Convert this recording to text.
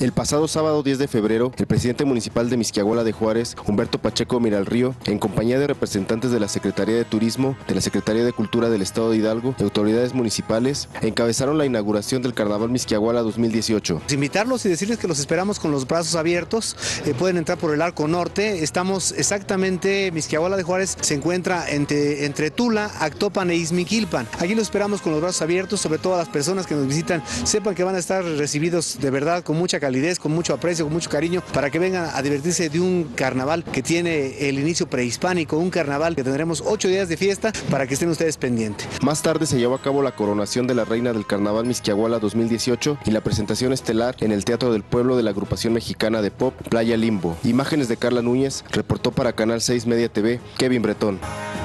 El pasado sábado 10 de febrero, el presidente municipal de Mixquiahuala de Juárez, Humberto Pacheco Miralrío, en compañía de representantes de la Secretaría de Turismo, de la Secretaría de Cultura del Estado de Hidalgo y autoridades municipales, encabezaron la inauguración del Carnaval Mixquiahuala 2018. Invitarlos y decirles que los esperamos con los brazos abiertos. Pueden entrar por el Arco Norte. Estamos exactamente, Mixquiahuala de Juárez se encuentra entre Tula, Actopan e Ixmiquilpan. Aquí los esperamos con los brazos abiertos, sobre todo a las personas que nos visitan, sepan que van a estar recibidos de verdad con mucha calidez, con mucho aprecio, con mucho cariño, para que vengan a divertirse de un carnaval que tiene el inicio prehispánico, un carnaval que tendremos 8 días de fiesta para que estén ustedes pendientes. Más tarde se llevó a cabo la coronación de la reina del Carnaval Mixquiahuala 2018 y la presentación estelar en el Teatro del Pueblo de la agrupación mexicana de pop Playa Limbo. Imágenes de Carla Núñez, reportó para Canal 6 Media TV, Kevin Bretón.